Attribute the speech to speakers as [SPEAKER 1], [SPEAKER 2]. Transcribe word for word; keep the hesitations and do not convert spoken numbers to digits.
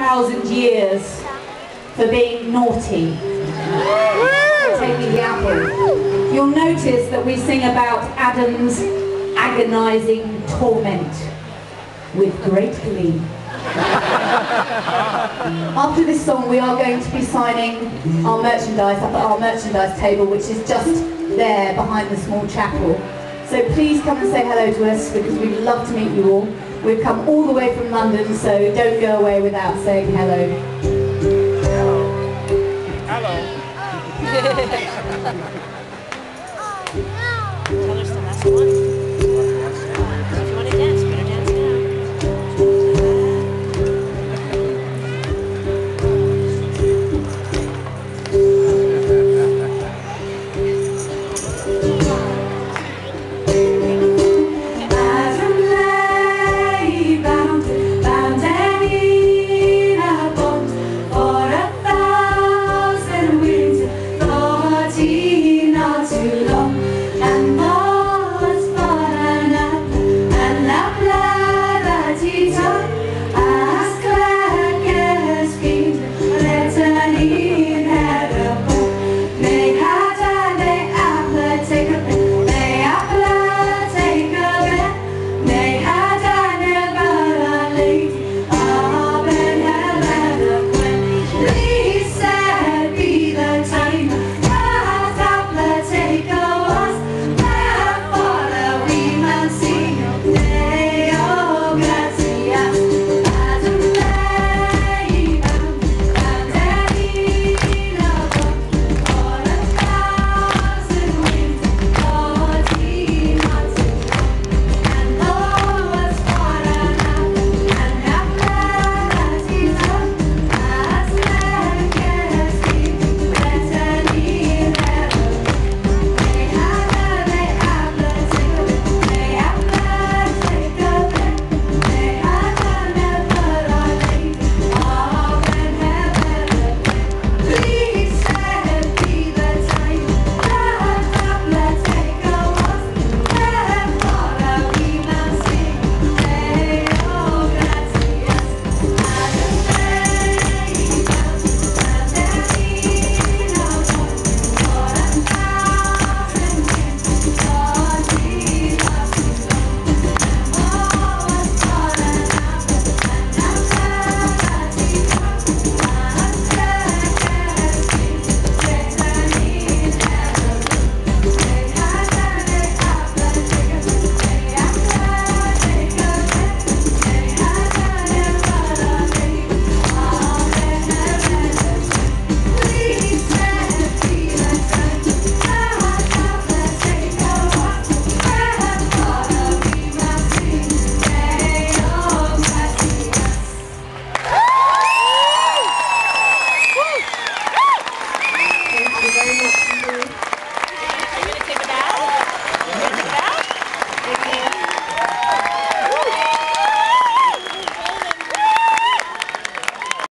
[SPEAKER 1] thousand years for being naughty. Take me the apple. You'll notice that we sing about Adam's agonizing torment with great glee. After this song, we are going to be signing our merchandise up at our merchandise table, which is just there behind the small chapel. So please come and say hello to us, because we'd love to meet you all. We've come all the way from London, so don't go away without saying hello.
[SPEAKER 2] Hello.
[SPEAKER 3] Tell us the last one.